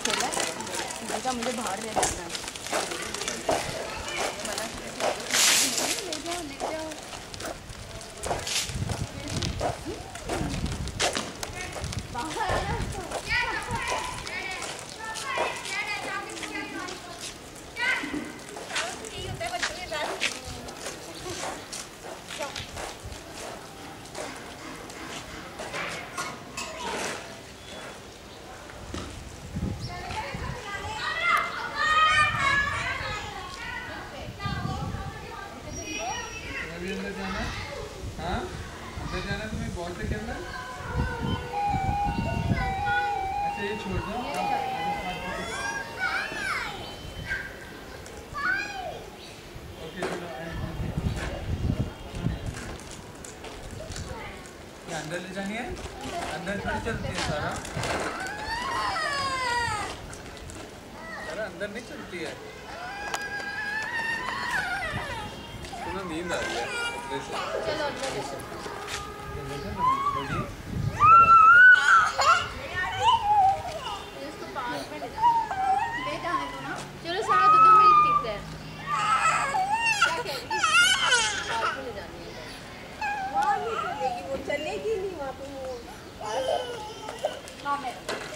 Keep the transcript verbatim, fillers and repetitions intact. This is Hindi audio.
खेला है, मुझे बाहर ले जाना है। ले जाओ ले जाओ। बाहर आना। अंदर जाना, हाँ अंदर जाना तुम्हें बॉल से खेलना। अच्छा ये छोड़ दो। ओके चलो ये अंदर ले जानी है, अंदर थोड़ी चलती है सारा। सारा अंदर नहीं चलती है। तुम्हें नींद आ रही है। चलो अंदर ले चलो। इसको पार्क में ले जाना, ले जाने दो ना। चलो सारा दो दो मिनट ठीक है। क्या कह रही है? पार्क में ले जानी है। वहाँ नहीं चलेगी, वो चलेगी नहीं वहाँ पे वो। हाँ मैं